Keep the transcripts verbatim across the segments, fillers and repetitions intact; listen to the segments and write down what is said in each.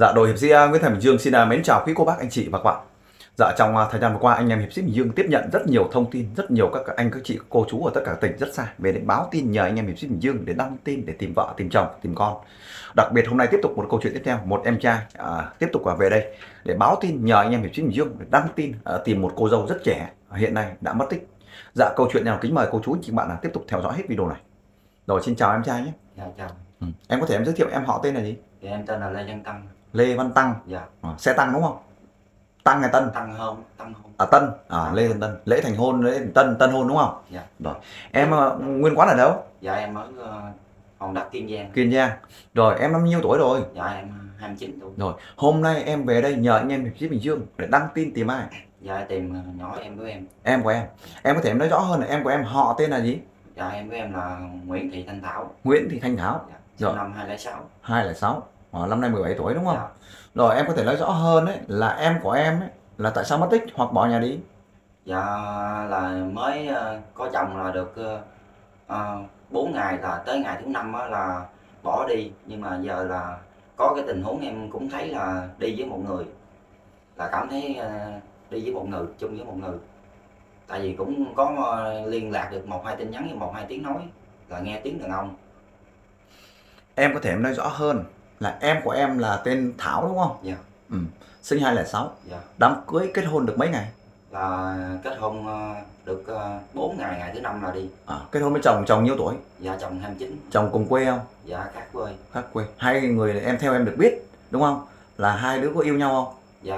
Dạ, đội hiệp sĩ uh, Nguyễn Thành Bình Dương xin uh, mến chào quý cô bác, anh chị và các bạn. Dạ, trong uh, thời gian vừa qua, anh em hiệp sĩ Bình Dương tiếp nhận rất nhiều thông tin, rất nhiều các anh các chị các cô chú ở tất cả tỉnh rất xa về để báo tin nhờ anh em hiệp sĩ Bình Dương để đăng tin để tìm vợ, tìm chồng, tìm con. Đặc biệt hôm nay tiếp tục một câu chuyện tiếp theo, một em trai uh, tiếp tục uh, về đây để báo tin nhờ anh em hiệp sĩ Bình Dương để đăng tin uh, tìm một cô dâu rất trẻ uh, hiện nay đã mất tích. Dạ, câu chuyện nào kính mời cô chú anh chị bạn là tiếp tục theo dõi hết video này. Rồi, xin chào em trai nhé. Dạ chào. Ừ. Em có thể em giới thiệu em họ tên là gì? Dạ em tên là Lê Văn Tăng. Lê Văn Tăng. Dạ. À, xe Tăng đúng không? Tăng hay Tân? Tăng hôn, Tăng hôn. À Tân, à Lê Tân, lễ thành hôn, lễ Tân, Tân hôn đúng không? Dạ. Rồi. Em uh, nguyên quán ở đâu? Dạ em ở uh, Hòn Đất, Kiên Giang. Kiên Giang. Rồi, em bao nhiêu tuổi rồi? Dạ em hai mươi chín tuổi. Rồi, hôm nay em về đây nhờ anh em hiệp sĩ Bình Dương để đăng tin tìm ai? Dạ tìm uh, nhỏ em của em. Em của em. Em có thể em nói rõ hơn là em của em họ tên là gì? Dạ em của em là Nguyễn Thị Thanh Thảo. Nguyễn Thị Thanh Thảo. Dạ. Rồi. Năm hai không không sáu. hai không không sáu. À, năm nay mười bảy tuổi đúng không? Dạ. Rồi, em có thể nói rõ hơn đấy là em của em ấy là tại sao mất tích hoặc bỏ nhà đi? Dạ là mới uh, có chồng là được uh, bốn ngày, là tới ngày thứ năm là bỏ đi, nhưng mà giờ là có cái tình huống em cũng thấy là đi với một người, là cảm thấy uh, đi với một người, chung với một người, tại vì cũng có uh, liên lạc được một hai tin nhắn với một hai tiếng nói là nghe tiếng đàn ông. Em có thể em nói rõ hơn là em của em là tên Thảo đúng không? Dạ. Ừ. Sinh hai không không sáu. Dạ. Đám cưới kết hôn được mấy ngày? Là kết hôn được bốn ngày, ngày thứ năm là đi. À, kết hôn với chồng, chồng nhiêu tuổi? Dạ chồng hai mươi chín. Chồng cùng quê không? Dạ khác quê. Khác quê. Hai người em theo em được biết đúng không? Là hai đứa có yêu nhau không? Dạ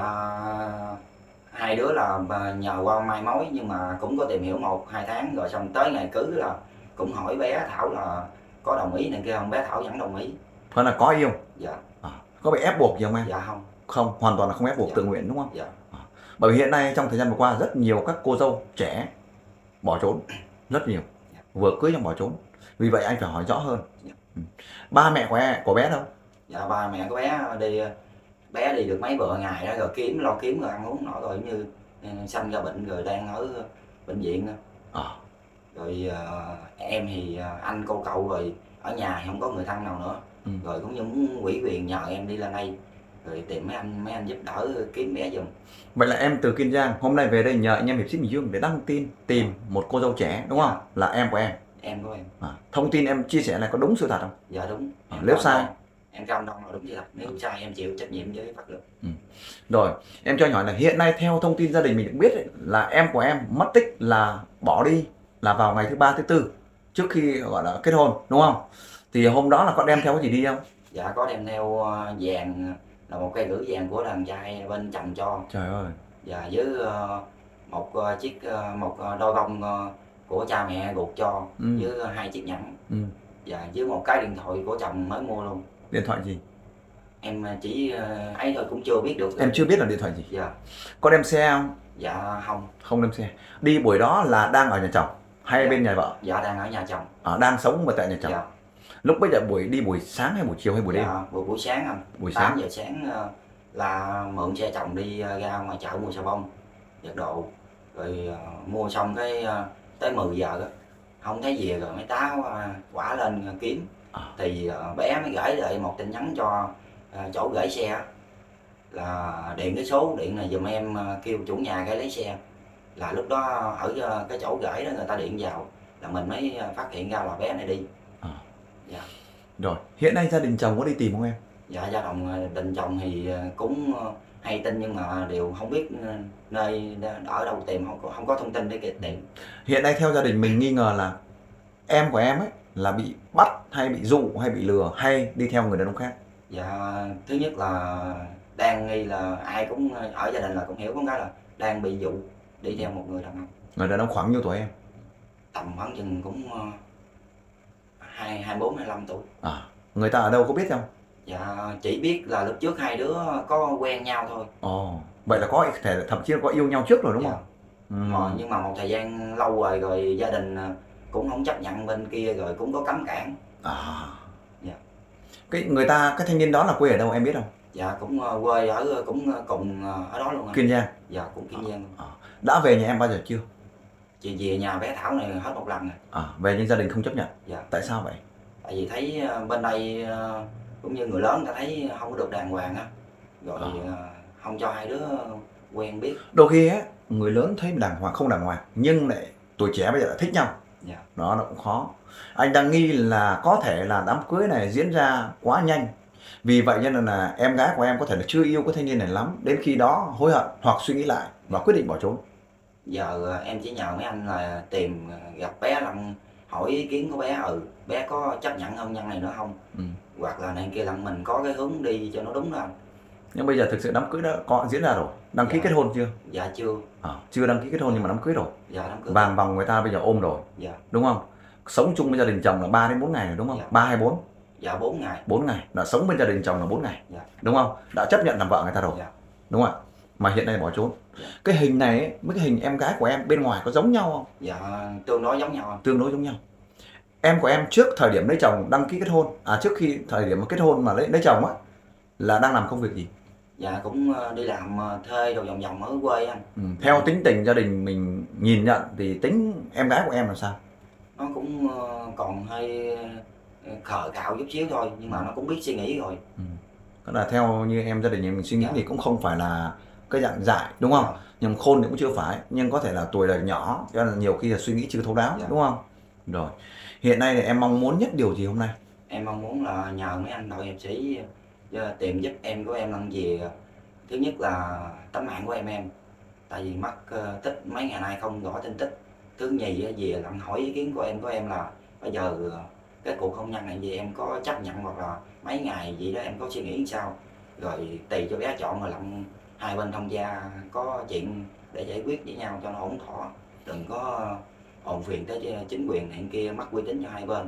hai đứa là nhờ qua mai mối, nhưng mà cũng có tìm hiểu một hai tháng rồi, xong tới ngày cưới là cũng hỏi bé Thảo là có đồng ý này kia không, bé Thảo vẫn đồng ý. Phải là có yêu? Dạ. À, có bị ép buộc gì không em? Dạ không. Không, hoàn toàn là không ép buộc, Dạ. tự nguyện đúng không? Dạ. À, bởi vì hiện nay trong thời gian vừa qua rất nhiều các cô dâu trẻ bỏ trốn, rất nhiều. Dạ. Vừa cưới xong bỏ trốn. Vì vậy anh phải hỏi rõ hơn. Dạ. Ừ. Ba mẹ của em, của bé đâu? Dạ ba mẹ của bé đi, bé đi được mấy bữa ngày đó rồi kiếm lo kiếm rồi ăn uống nổi rồi, như sanh ra bệnh rồi đang ở bệnh viện đó. À. Rồi uh, em thì uh, anh cô cậu rồi ở nhà không có người thân nào nữa. Ừ. Rồi cũng như muốn ủy quyền nhờ em đi lên đây rồi tìm mấy anh mấy anh giúp đỡ kiếm bé giùm. Vậy là em từ Kiên Giang hôm nay về đây nhờ anh em hiệp sĩ Bình Dương để đăng tin tìm một cô dâu trẻ đúng không? Là em của em. Em của em. À, thông tin em chia sẻ này có đúng sự thật không? Dạ đúng. À, nếu sai em cam đoan là đúng sự thật, nếu sai em chịu trách nhiệm với pháp luật. Ừ. Rồi, em cho anh hỏi là hiện nay theo thông tin gia đình mình được biết ấy, là em của em mất tích là bỏ đi là vào ngày thứ ba thứ tư trước khi gọi là kết hôn đúng không? Thì hôm đó là có đem theo cái gì đi không? Dạ có đem theo vàng, là một cây gửi vàng của đàn trai bên chồng cho. Trời ơi. Và với một chiếc một đôi bông của cha mẹ ruột cho. Ừ. Với hai chiếc nhẫn. Ừ. Và với một cái điện thoại của chồng mới mua luôn. Điện thoại gì? Em chỉ ấy thôi, cũng chưa biết được. Em chưa biết là điện thoại gì? Dạ. Có đem xe không? Dạ không. Không đem xe. Đi buổi đó là đang ở nhà chồng hay dạ. bên nhà vợ? Dạ đang ở nhà chồng. À, đang sống mà tại nhà chồng. Dạ. Lúc bây giờ buổi đi buổi sáng hay buổi chiều hay buổi đêm? Dạ, buổi buổi sáng anh. Buổi sáng. tám giờ sáng là mượn xe chồng đi ra ngoài chợ mua xà bông, giặt đồ, rồi uh, mua xong cái uh, tới mười giờ đó không thấy gì rồi mấy tá uh, quả lên uh, kiếm. À. Thì uh, bé mới gửi lại một tin nhắn cho uh, chỗ gửi xe là điện cái số điện này giùm em, uh, kêu chủ nhà cái lấy xe. Là lúc đó ở uh, cái chỗ gửi đó người ta điện vào là mình mới uh, phát hiện ra là bé này đi. À. Dạ. Rồi, hiện nay gia đình chồng có đi tìm không em? Dạ gia đình đình chồng thì cũng hay tin nhưng mà đều không biết nơi ở đâu tìm, không có, không có thông tin để kịp tìm. Hiện nay theo gia đình mình nghi ngờ là em của em ấy là bị bắt hay bị dụ hay bị lừa hay đi theo người đàn ông khác? Dạ thứ nhất là đang nghi là ai cũng ở gia đình là cũng hiểu con cái là đang bị dụ đi theo một người đàn ông. Người đàn ông khoảng nhiêu tuổi em? Tầm khoảng chừng cũng hai hai bốn hai lăm tuổi. À, người ta ở đâu có biết không? Dạ chỉ biết là lúc trước hai đứa có quen nhau thôi. Ồ, vậy là có thể thậm chí là có yêu nhau trước rồi đúng dạ. không? Ừ. Mà, nhưng mà một thời gian lâu rồi rồi gia đình cũng không chấp nhận bên kia rồi cũng có cấm cản. À. Dạ. Cái người ta cái thanh niên đó là quê ở đâu em biết không? Dạ cũng quê ở cũng cùng ở đó luôn. Kiên Giang. Dạ cũng Kiên Giang. À. Đã về nhà em bao giờ chưa? Chị về nhà bé Thảo này hết một lần rồi. À, về nhưng gia đình không chấp nhận. Dạ. Tại sao vậy? Tại vì thấy bên đây cũng như người lớn người ta thấy không có được đàng hoàng á, rồi à. không cho hai đứa quen biết. Đôi khi á người lớn thấy đàng hoàng không đàng hoàng nhưng lại tuổi trẻ bây giờ lại thích nhau. Dạ. Đó nó cũng khó. Anh đang nghi là có thể là đám cưới này diễn ra quá nhanh, vì vậy nên là em gái của em có thể là chưa yêu cái thanh niên này lắm, đến khi đó hối hận hoặc suy nghĩ lại và quyết định bỏ trốn. Giờ em chỉ nhờ mấy anh là tìm gặp bé lần, hỏi ý kiến của bé, ừ bé có chấp nhận hôn nhân này nữa không, ừ. hoặc là này kia, là mình có cái hướng đi cho nó đúng đó anh. Nhưng bây giờ thực sự đám cưới đã có diễn ra rồi, đăng ký dạ. kết hôn chưa? Dạ chưa. À, chưa đăng ký kết hôn nhưng mà đám cưới rồi. Dạ đám cưới. Vàng vòng người ta bây giờ ôm rồi. Dạ. Đúng không? Sống chung với gia đình chồng là ba đến bốn ngày rồi đúng không? Dạ. ba hay bốn? Dạ bốn ngày. bốn ngày, là sống bên gia đình chồng là bốn ngày. Dạ. Đúng không? Đã chấp nhận làm vợ người ta rồi. Dạ. Đúng không ạ? Mà hiện nay bỏ trốn. Dạ. Cái hình này ấy, với cái hình em gái của em bên ngoài có giống nhau không? Dạ tương đối giống nhau. Tương đối giống nhau. Em của em trước thời điểm lấy chồng đăng ký kết hôn, à trước khi thời điểm mà kết hôn mà lấy lấy chồng á, là đang làm công việc gì? Dạ cũng đi làm thuê đồ vòng vòng ở quê anh. Ừ. Theo tính tình gia đình mình nhìn nhận thì tính em gái của em là sao? Nó cũng còn hơi khờ khạo chút xíu thôi, nhưng mà nó cũng biết suy nghĩ rồi. Ừ. Tức là theo như em gia đình mình suy nghĩ dạ. thì cũng không phải là cái dạng dại đúng không? Dạ. Nhưng khôn thì cũng chưa phải, nhưng có thể là tuổi đời nhỏ cho nên là nhiều khi là suy nghĩ chưa thấu đáo dạ. đúng không? Rồi. Hiện nay thì em mong muốn nhất điều gì hôm nay? Em mong muốn là nhờ mấy anh đội hiệp sĩ tìm giúp em của em lần gì. Thứ nhất là tấm mạng của em em, tại vì mất uh, tích mấy ngày nay không rõ tin tức. Thứ nhì về lần hỏi ý kiến của em của em là bây giờ uh, cái cuộc hôn nhân này gì em có chấp nhận hoặc là mấy ngày gì đó em có suy nghĩ sao, rồi tùy cho bé chọn, rồi lặng hai bên thông gia có chuyện để giải quyết với nhau cho nó ổn thỏa, đừng có ồn phiền tới chính quyền này kia mất uy tín cho hai bên.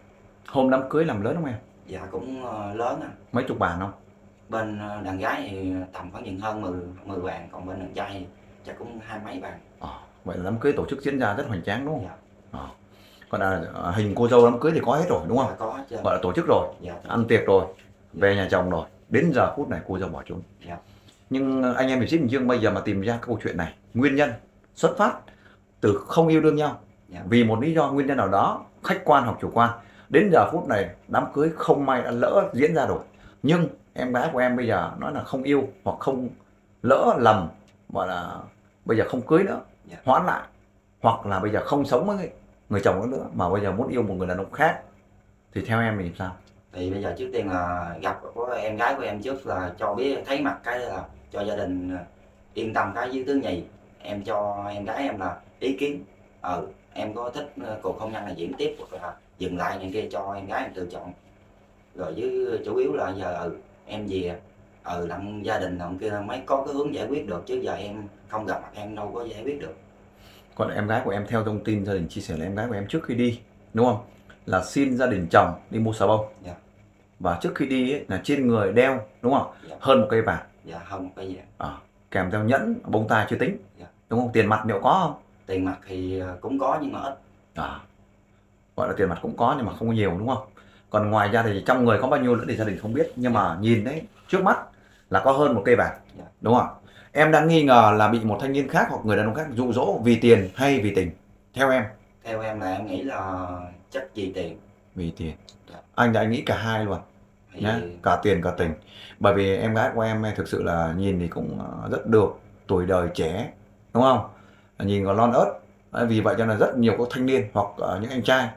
Hôm đám cưới làm lớn không em? Dạ cũng uh, lớn à. Mấy chục bàn không? Bên đàn gái thì tầm khoảng chừng hơn mười, mười bàn, còn bên đàn trai thì chắc cũng hai mấy bàn. À, vậy là đám cưới tổ chức diễn ra rất hoành tráng đúng không? Dạ. À. Còn là hình cô dâu đám cưới thì có hết rồi đúng không? Dạ, có hết trơn. Gọi là tổ chức rồi, dạ, ăn tiệc rồi, về nhà chồng rồi, đến giờ phút này cô dâu bỏ trốn. Dạ. Nhưng anh em hiệp sĩ Bình Dương bây giờ mà tìm ra cái câu chuyện này, nguyên nhân xuất phát từ không yêu đương nhau, dạ. vì một lý do nguyên nhân nào đó, khách quan hoặc chủ quan, đến giờ phút này đám cưới không may đã lỡ diễn ra rồi. Nhưng em gái của em bây giờ nói là không yêu hoặc không lỡ lầm, gọi là bây giờ không cưới nữa, yeah. hoãn lại, hoặc là bây giờ không sống với người chồng nữa mà bây giờ muốn yêu một người đàn ông khác, thì theo em thì sao? Thì bây giờ trước tiên là gặp có em gái của em trước, là cho biết thấy mặt cái là cho gia đình yên tâm. Cái với thứ nhì em cho em gái em là ý kiến, ừ em có thích cuộc hôn nhân này diễn tiếp hoặc là dừng lại này kia, cho em gái em tự chọn. Rồi với chủ yếu là giờ ừ, em về ừ làm gia đình làm kia mới có cái hướng giải quyết được, chứ giờ em không gặp mặt em đâu có giải quyết được. Còn em gái của em theo thông tin gia đình chia sẻ là em gái của em trước khi đi đúng không, là xin gia đình chồng đi mua xà bông, dạ. và trước khi đi ấy, là trên người đeo đúng không, dạ. hơn một cây vàng, dạ hơn một cây vàng, à, kèm theo nhẫn bông tai chưa tính, dạ. đúng không? Tiền mặt liệu có không? Tiền mặt thì cũng có nhưng mà ít, à, gọi là tiền mặt cũng có nhưng mà không có nhiều đúng không? Còn ngoài ra thì trong người có bao nhiêu nữa thì gia đình không biết, nhưng mà nhìn đấy trước mắt là có hơn một cây vàng, yeah. đúng không? Em đang nghi ngờ là bị một thanh niên khác hoặc người đàn ông khác dụ dỗ vì tiền hay vì tình? Theo em? Theo em là em nghĩ là chắc vì tiền. Vì tiền. Yeah. Anh đã nghĩ cả hai luôn, thì... nhá, cả tiền cả tình. Bởi vì em gái của em thực sự là nhìn thì cũng rất được, tuổi đời trẻ, đúng không? Nhìn còn non ớt. Vì vậy cho nên rất nhiều các thanh niên hoặc những anh trai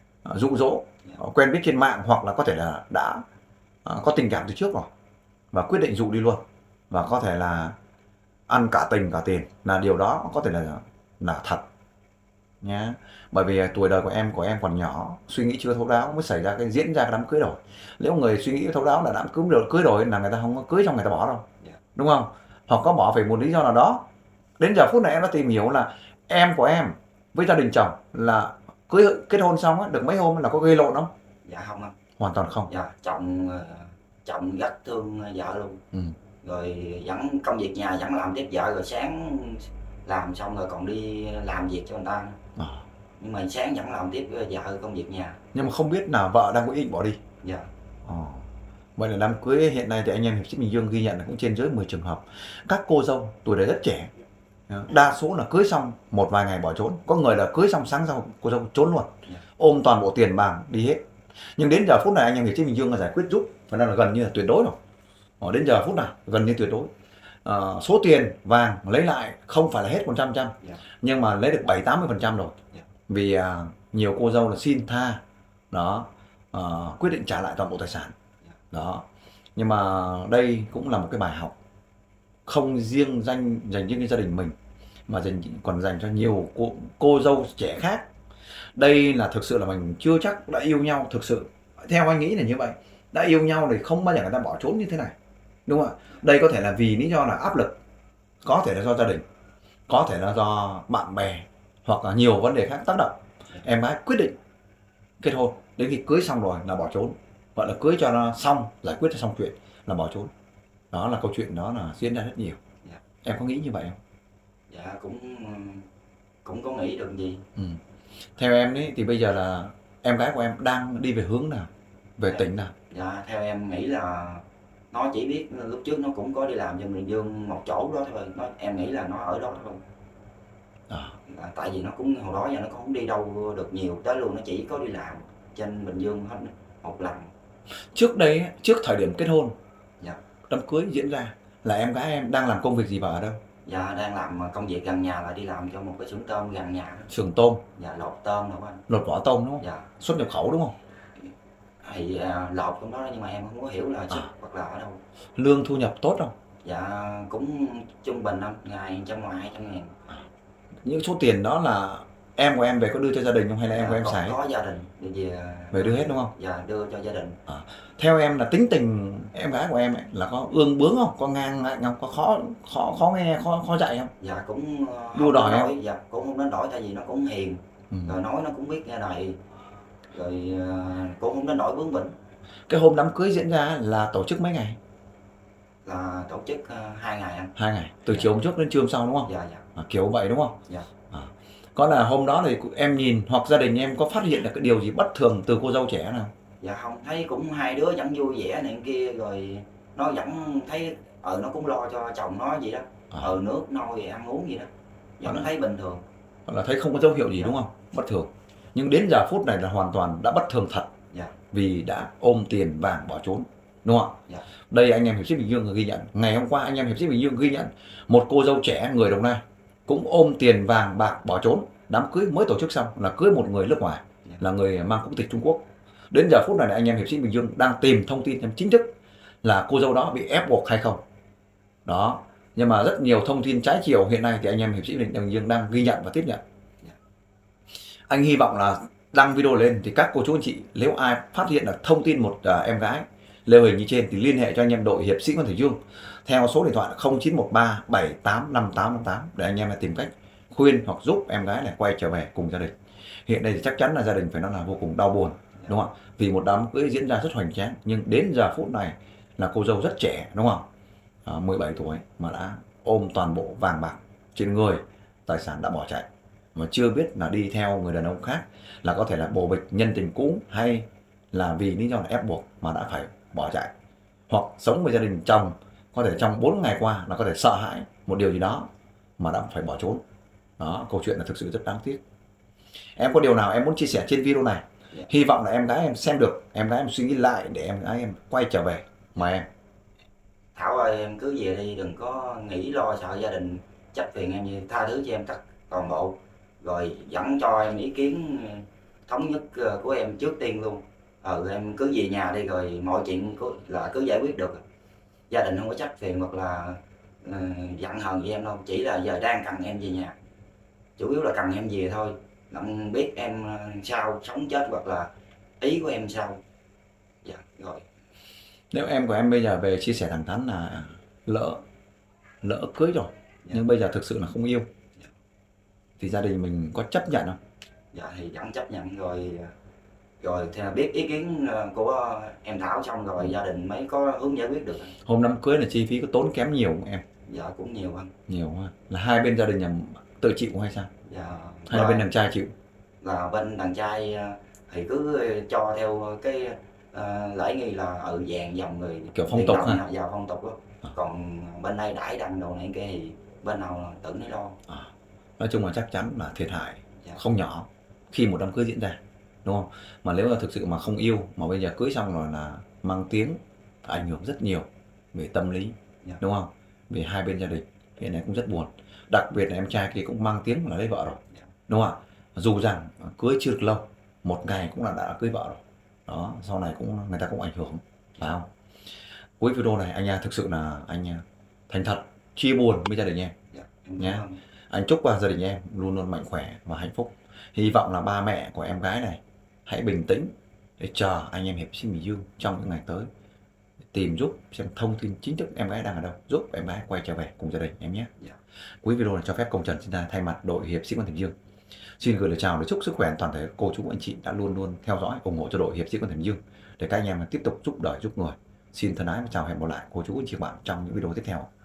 dụ dỗ, quen biết trên mạng hoặc là có thể là đã uh, có tình cảm từ trước rồi và quyết định dụ đi luôn, và có thể là ăn cả tình cả tiền, là điều đó có thể là là thật nhá. Bởi vì tuổi đời của em của em còn nhỏ, suy nghĩ chưa thấu đáo mới xảy ra cái diễn ra cái đám cưới rồi. Nếu người suy nghĩ thấu đáo là đám cưới rồi cưới rồi là người ta không có cưới xong người ta bỏ đâu, đúng không? Hoặc có bỏ vì một lý do nào đó. Đến giờ phút này em đã tìm hiểu là em của em với gia đình chồng là cưới kết hôn xong á, được mấy hôm là có gây lộn không? Dạ không anh. Hoàn toàn không. Dạ chồng chồng rất thương vợ luôn, ừ. rồi vẫn công việc nhà vẫn làm tiếp vợ, rồi sáng làm xong rồi còn đi làm việc cho người ta, à. nhưng mà sáng vẫn làm tiếp vợ công việc nhà. Nhưng mà không biết là vợ đang có ý định bỏ đi. Dạ. À. Vậy là đám cưới hiện nay thì anh em hiệp sĩ Bình Dương ghi nhận là cũng trên dưới mười trường hợp. Các cô dâu tuổi đời rất trẻ, đa số là cưới xong một vài ngày bỏ trốn, có người là cưới xong sáng sau cô dâu trốn luôn, yeah. ôm toàn bộ tiền bạc đi hết. Nhưng đến giờ phút này anh em hiệp sĩ Bình Dương là giải quyết giúp, và đang là gần như là tuyệt đối rồi. Ở đến giờ phút nào gần như tuyệt đối. À, số tiền vàng lấy lại không phải là hết một trăm phần trăm, yeah. nhưng mà lấy được bảy tám mươi phần trăm rồi, yeah. Vì à, nhiều cô dâu là xin tha đó, à, quyết định trả lại toàn bộ tài sản, yeah. Đó. Nhưng mà đây cũng là một cái bài học không riêng danh dành cho gia đình mình mà dành còn dành cho nhiều cô, cô dâu trẻ khác. Đây là thực sự là mình chưa chắc đã yêu nhau thực sự. Theo anh nghĩ là như vậy. Đã yêu nhau thì không bao giờ người ta bỏ trốn như thế này, đúng không ạ? Đây có thể là vì lý do là áp lực, có thể là do gia đình, có thể là do bạn bè, hoặc là nhiều vấn đề khác tác động. Em gái quyết định kết hôn, đến khi cưới xong rồi là bỏ trốn, gọi là cưới cho nó xong, giải quyết cho xong chuyện là bỏ trốn. Đó là câu chuyện đó là diễn ra rất nhiều. Dạ. Em có nghĩ như vậy không? Dạ cũng cũng có nghĩ được gì. Ừ. Theo em ấy thì bây giờ là em gái của em đang đi về hướng nào, về Dạ. tỉnh nào? Dạ theo em nghĩ là nó chỉ biết lúc trước nó cũng có đi làm cho Bình Dương một chỗ đó thôi, nó em nghĩ là nó ở đó thôi. À. Là tại vì nó cũng hồi đó giờ nó cũng không đi đâu được nhiều tới luôn, nó chỉ có đi làm trên Bình Dương hết một lần. Trước đây, trước thời điểm kết hôn, dạ. đám cưới diễn ra là em gái em đang làm công việc gì và ở đâu? Dạ đang làm công việc gần nhà, là đi làm cho một cái xưởng tôm gần nhà. Xưởng tôm? Dạ lột tôm đâu anh. Lột vỏ tôm đúng không? Dạ. Xuất nhập khẩu đúng không? Thì à, lột trong đó nhưng mà em không có hiểu là xuất à. hoặc là ở đâu. Lương thu nhập tốt không? Dạ cũng trung bình anh, ngày trăm ngoài hai trăm ngàn. Những số tiền đó là em của em về có đưa cho gia đình không hay là em dạ, của em có, xài? Có gia đình về về đưa hết đúng không? Dạ đưa cho gia đình. À. Theo em là tính tình em gái của em ấy, là có ương bướng không, có ngang ngạnh không, có khó khó khó nghe, khó khó dạy không? Dạ cũng đua đòi không? Dạ cũng không đến nỗi, tại vì nó cũng hiền, ừ. rồi nói nó cũng biết nghe lời, rồi cũng không đến nỗi bướng bỉnh. Cái hôm đám cưới diễn ra là tổ chức mấy ngày? Là tổ chức uh, hai ngày anh. Hai ngày, từ dạ. chiều hôm trước đến trưa hôm sau đúng không? Dạ dạ. À, kiểu vậy đúng không? Dạ. À. Có là hôm đó thì em nhìn hoặc gia đình em có phát hiện được cái điều gì bất thường từ cô dâu trẻ nào? Dạ không, thấy cũng hai đứa vẫn vui vẻ này kia, rồi nó vẫn thấy ờ nó cũng lo cho chồng nó gì đó, à. ờ nước nôi ăn uống gì đó, vẫn à. thấy bình thường. Là thấy không có dấu hiệu gì dạ. đúng không? Bất thường. Nhưng đến giờ phút này là hoàn toàn đã bất thường thật. Dạ. Vì đã ôm tiền vàng bỏ trốn, đúng không ạ? Dạ. Đây anh em Hiệp sĩ Bình Dương ghi nhận. Ngày hôm qua anh em Hiệp sĩ Bình Dương ghi nhận một cô dâu trẻ người Đồng Nai cũng ôm tiền vàng bạc bỏ trốn. Đám cưới mới tổ chức xong là cưới một người nước ngoài, dạ. là người mang quốc tịch Trung Quốc. Đến giờ phút này anh em Hiệp sĩ Bình Dương đang tìm thông tin thêm chính thức là cô dâu đó bị ép buộc hay không. Đó. Nhưng mà rất nhiều thông tin trái chiều hiện nay thì anh em Hiệp sĩ Bình Dương đang ghi nhận và tiếp nhận. dạ. Anh hy vọng là đăng video lên thì các cô chú anh chị nếu ai phát hiện được thông tin một uh, em gái lêu hình như trên thì liên hệ cho anh em đội Hiệp sĩ Quan Thể Dương theo số điện thoại không chín một ba bảy tám năm tám năm tám để anh em tìm cách khuyên hoặc giúp em gái này quay trở về cùng gia đình. Hiện nay thì chắc chắn là gia đình phải nói là vô cùng đau buồn, đúng không ạ? Vì một đám cưới diễn ra rất hoành tráng nhưng đến giờ phút này là cô dâu rất trẻ, đúng không? À, mười bảy tuổi mà đã ôm toàn bộ vàng bạc trên người, tài sản đã bỏ chạy mà chưa biết là đi theo người đàn ông khác, là có thể là bồ bịch nhân tình cũ hay là vì lý do là ép buộc mà đã phải bỏ chạy, hoặc sống với gia đình chồng có thể trong bốn ngày qua là có thể sợ hãi một điều gì đó mà đã phải bỏ trốn. Đó, câu chuyện là thực sự rất đáng tiếc. Em có điều nào em muốn chia sẻ trên video này? Yeah. Hy vọng là em gái em xem được, em gái em suy nghĩ lại để em gái em quay trở về. Mời em. Thảo ơi, em cứ về đi, đừng có nghĩ lo sợ gia đình trách phiền em, như tha thứ cho em tất toàn bộ, rồi dẫn cho em ý kiến thống nhất của em trước tiên luôn. Ừ, em cứ về nhà đi, rồi mọi chuyện là cứ giải quyết được. Gia đình không có trách phiền hoặc là uh, giận hờn với em đâu, chỉ là giờ đang cần em về nhà, chủ yếu là cần em về thôi. Không biết em sao, sống chết hoặc là ý của em sao. Dạ, rồi. Nếu em của em bây giờ về chia sẻ thẳng thắn là lỡ lỡ cưới rồi, dạ. nhưng bây giờ thực sự là không yêu, dạ. thì gia đình mình có chấp nhận không? Dạ thì vẫn chấp nhận rồi. Rồi thì biết ý kiến của em Thảo xong rồi gia đình mới có hướng giải quyết được. Hôm đám cưới là chi phí có tốn kém nhiều không em? Dạ cũng nhiều anh. Nhiều ha. Là hai bên gia đình nhà tự chịu hay sao? Dạ. Hay là bên đàn trai chịu? Là bên đàn trai thì cứ cho theo cái uh, lễ nghi là ở vàng dòng người kiểu phong tục ha. Dạ phong tục đó. À. Còn bên đây đãi đằng đồ này kia thì bên nào tự nó lo. À. Nói chung là chắc chắn là thiệt hại dạ. không nhỏ khi một đám cưới diễn ra, đúng không? Mà nếu là thực sự mà không yêu mà bây giờ cưới xong rồi là mang tiếng ảnh hưởng rất nhiều về tâm lý, Dạ. đúng không? Về hai bên gia đình, cái này cũng rất buồn. Đặc biệt là em trai kia cũng mang tiếng là lấy vợ rồi, Dạ. đúng không ạ? Dù rằng cưới chưa được lâu, một ngày cũng là đã cưới vợ rồi. Đó, sau này cũng người ta cũng ảnh hưởng, phải không? Cuối video này anh thực sự là anh thành thật chia buồn với gia đình em. Dạ. Em nhé. cảm ơn. Anh chúc qua gia đình em luôn luôn mạnh khỏe và hạnh phúc. Hy vọng là ba mẹ của em gái này hãy bình tĩnh để chờ anh em Hiệp Sĩ Bình Dương trong những ngày tới, tìm giúp xem thông tin chính thức em gái đang ở đâu, giúp em gái quay trở về cùng gia đình em nhé. Dạ. Cuối video này cho phép Công Trần xin thay mặt đội Hiệp Sĩ Quan Bình Dương xin gửi lời chào để chúc sức khỏe toàn thể cô chú anh chị đã luôn luôn theo dõi ủng hộ cho đội Hiệp Sĩ Quan Bình Dương, để các anh em tiếp tục giúp đời giúp người. Xin thân ái và chào, hẹn gặp lại cô chú anh chị bạn trong những video tiếp theo.